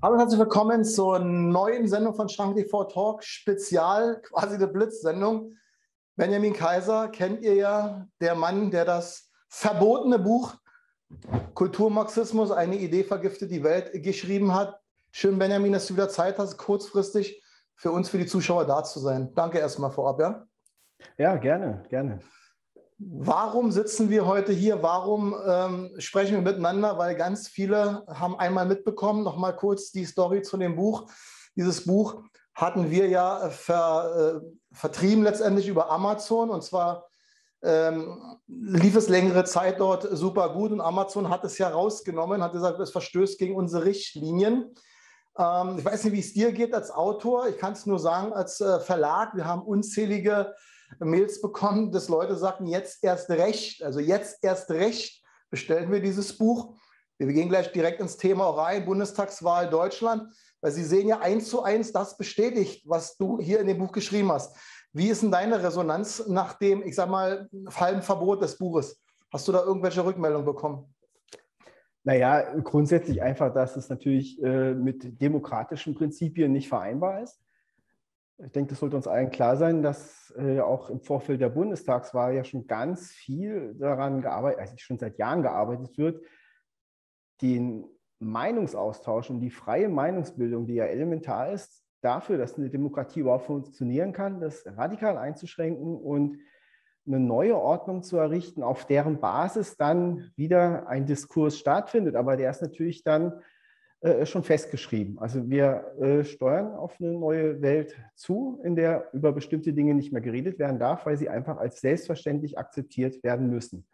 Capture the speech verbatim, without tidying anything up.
Hallo und herzlich willkommen zur neuen Sendung von Schrank T V Talk, Spezial, quasi eine Blitzsendung. Benjamin Kaiser kennt ihr ja, der Mann, der das verbotene Buch Kulturmarxismus, eine Idee vergiftet die Welt geschrieben hat. Schön, Benjamin, dass du wieder Zeit hast, kurzfristig für uns, für die Zuschauer da zu sein. Danke erstmal vorab, ja? Ja, gerne, gerne. Warum sitzen wir heute hier? Warum ähm, sprechen wir miteinander? Weil ganz viele haben einmal mitbekommen, noch mal kurz die Story zu dem Buch. Dieses Buch hatten wir ja ver, äh, vertrieben letztendlich über Amazon, und zwar ähm, lief es längere Zeit dort super gut, und Amazon hat es ja rausgenommen, hat gesagt, es verstößt gegen unsere Richtlinien. Ähm, ich weiß nicht, wie es dir geht als Autor. Ich kann es nur sagen, als äh, Verlag, wir haben unzählige Mails bekommen, dass Leute sagten, jetzt erst recht, also jetzt erst recht bestellen wir dieses Buch. Wir gehen gleich direkt ins Thema rein, Bundestagswahl Deutschland, weil Sie sehen ja eins zu eins das bestätigt, was du hier in dem Buch geschrieben hast. Wie ist denn deine Resonanz nach dem, ich sag mal, halben Verbot des Buches? Hast du da irgendwelche Rückmeldungen bekommen? Naja, grundsätzlich einfach, dass es natürlich äh, mit demokratischen Prinzipien nicht vereinbar ist. Ich denke, das sollte uns allen klar sein, dass äh, auch im Vorfeld der Bundestagswahl ja schon ganz viel daran gearbeitet, also schon seit Jahren gearbeitet wird, den Meinungsaustausch und die freie Meinungsbildung, die ja elementar ist, dafür, dass eine Demokratie überhaupt funktionieren kann, das radikal einzuschränken und eine neue Ordnung zu errichten, auf deren Basis dann wieder ein Diskurs stattfindet. Aber der ist natürlich dann äh, schon festgeschrieben. Also wir äh, steuern auf eine neue Welt zu, in der über bestimmte Dinge nicht mehr geredet werden darf, weil sie einfach als selbstverständlich akzeptiert werden müssen.